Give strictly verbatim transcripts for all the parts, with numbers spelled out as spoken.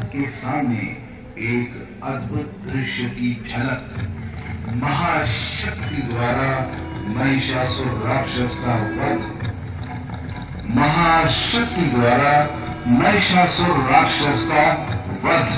सबके सामने एक अद्भुत दृश्य की झलक। महाशक्ति द्वारा महिषासुर राक्षस का वध। महाशक्ति द्वारा महिषासुर राक्षस का वध।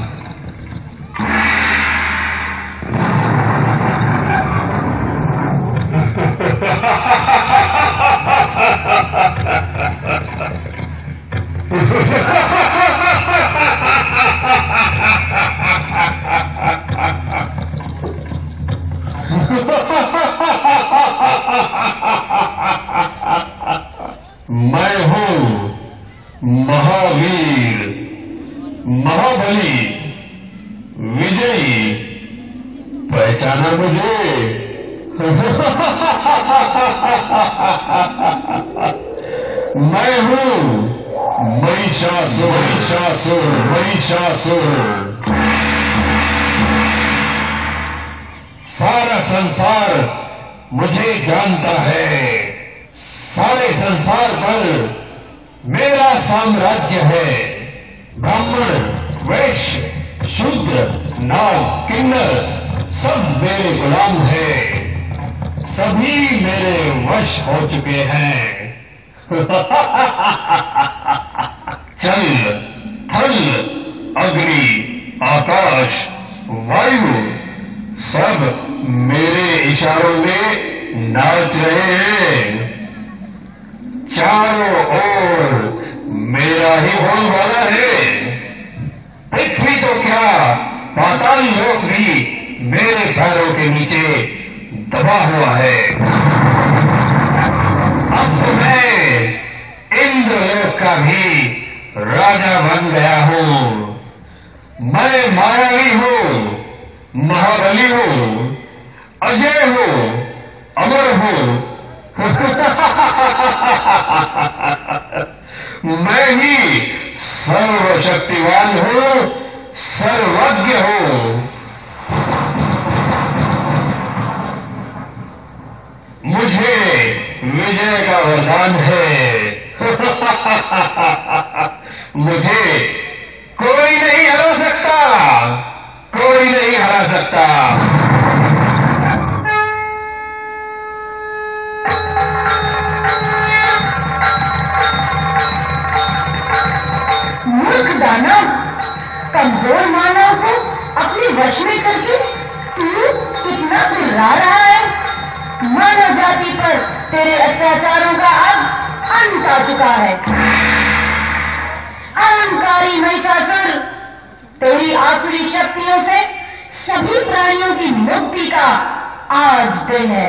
मैं हूं महावीर, महाबली, विजयी। पहचाना मुझे? मैं हूं महिषासुर, महिषासुर, महिषासुर। सारा संसार मुझे जानता है। सारे संसार पर मेरा साम्राज्य है। ब्राह्मण, वैश्य, शूद्र, नाग, किन्नर सब मेरे गुलाम हैं। सभी मेरे वश हो चुके हैं। जल, थल, अग्नि, आकाश, वायु सब मेरे इशारों में नाच रहे हैं। चारों ओर मेरा ही बोलबाला है। पृथ्वी तो क्या, पाताल लोक भी मेरे पैरों के नीचे दबा हुआ है। अब तो मैं इंद्रलोक का भी राजा बन गया हूं। मैं मायावी हूं, महाबली हूं, अजय हूं, अमर हूं। मैं ही सर्वशक्तिवान हूं, सर्वज्ञ हूं। मुझे विजय का वरदान है। मुझे कोई नहीं हरा सकता, कोई नहीं हरा सकता। मूर्ख दानव, कमजोर मानव को अपने वश में करके तू कितना चिल्ला रहा है। मानव जाति पर तेरे अत्याचारों का अब अंत आ चुका है। अहंकारी महिषासुर, तेरी आसुरी शक्तियों से सभी प्राणियों की मुक्ति का आज दिन है।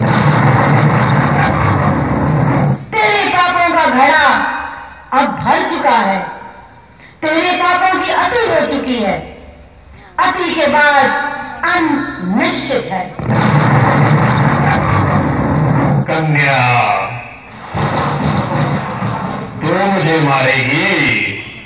तेरे पापों का घड़ा अब भर चुका है। तेरे पापों की अति हो चुकी है। अति के बाद अंत निश्चित है। कन्या, तू मुझे मारेगी?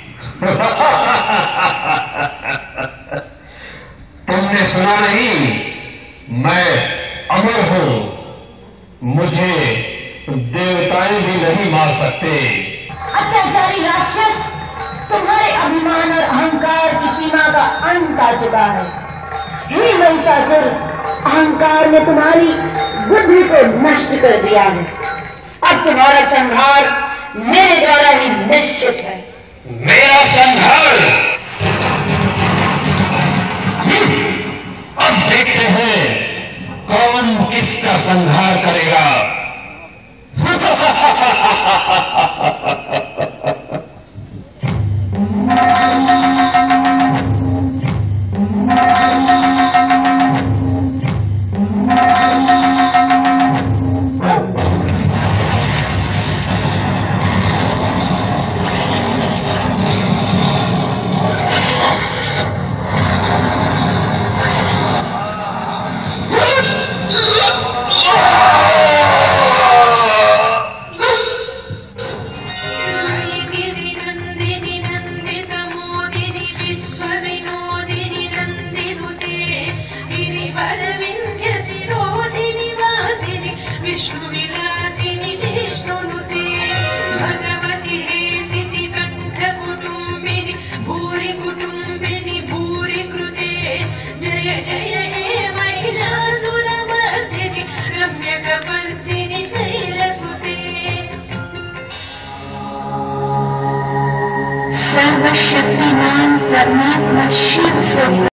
तुमने सुना नहीं? मैं अमर हूं। मुझे देवताएं भी नहीं मार सकते। अत्याचारी राक्षस, तुम्हारे अभिमान और अहंकार की सीमा का अंत आ चुका है। हे महिषासुर, अहंकार ने तुम्हारी बुद्धि को नष्ट कर दिया है। अब तुम्हारा संहार मेरे द्वारा ही निश्चित है। मेरा संहार? अब देखते हैं कौन किसका संहार करेगा। Oh! सर्वशक्तिमान परमात्मा शिव से